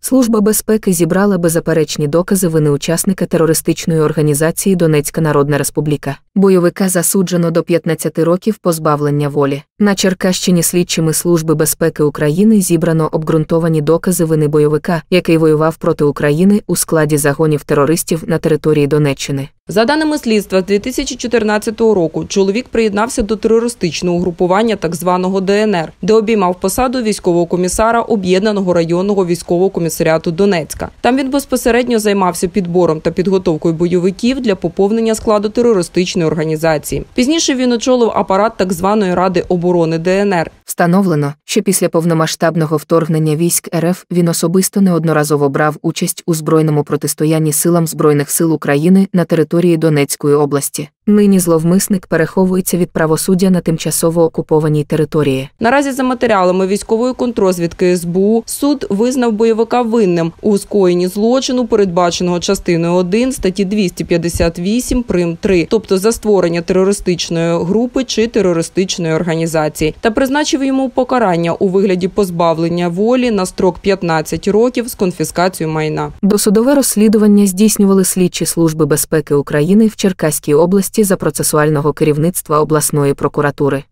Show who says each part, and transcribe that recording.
Speaker 1: Служба безпеки зібрала беззаперечні докази вини учасника терористичної організації Донецька Народна Республіка. Бойовика засуджено до 15 років позбавлення волі. На Черкащині слідчими Служби безпеки України зібрано обґрунтовані докази вини бойовика, який воював проти України у складі загонів терористів на території Донеччини.
Speaker 2: За даними слідства, з 2014 року чоловік приєднався до терористичного угрупування так званого ДНР, де обіймав посаду військового комісара Об'єднаного районного військового комісаріату Донецька. Там він безпосередньо займався підбором та підготовкою бойовиків для поповнення складу терористичної організації. Пізніше він очолив апарат так званої Ради оборони ДНР.
Speaker 1: Встановлено, що після повномасштабного вторгнення військ РФ він особисто неодноразово брав участь у збройному протистоянні силам Збройних сил України на території Донецької області. Нині зловмисник переховується від правосуддя на тимчасово окупованій території.
Speaker 2: Наразі за матеріалами військової контррозвідки СБУ суд визнав бойовика винним у скоєнні злочину, передбаченого частиною 1 статті 258 прим. 3, тобто за створення терористичної групи чи терористичної організації, та призначив йому покарання у вигляді позбавлення волі на строк 15 років з конфіскацією майна.
Speaker 1: Досудове розслідування здійснювали слідчі Служби безпеки України в Черкаській області за процесуального керівництва обласної прокуратури.